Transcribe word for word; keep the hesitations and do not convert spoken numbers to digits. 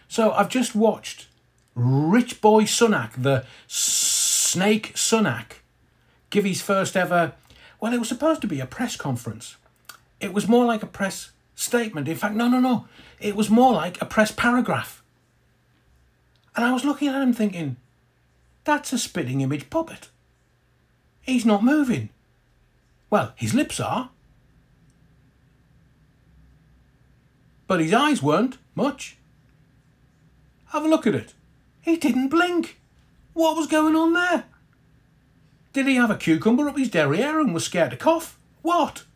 So I've just watched Rich Boy Sunak, the Snake Sunak, give his first ever... Well, it was supposed to be a press conference. It was more like a press statement. In fact, no, no, no. It was more like a press paragraph. And I was looking at him thinking, that's a spitting image puppet. He's not moving. Well, his lips are. But his eyes weren't much. Have a look at it. He didn't blink. What was going on there? Did he have a cucumber up his derriere and was scared to cough? What?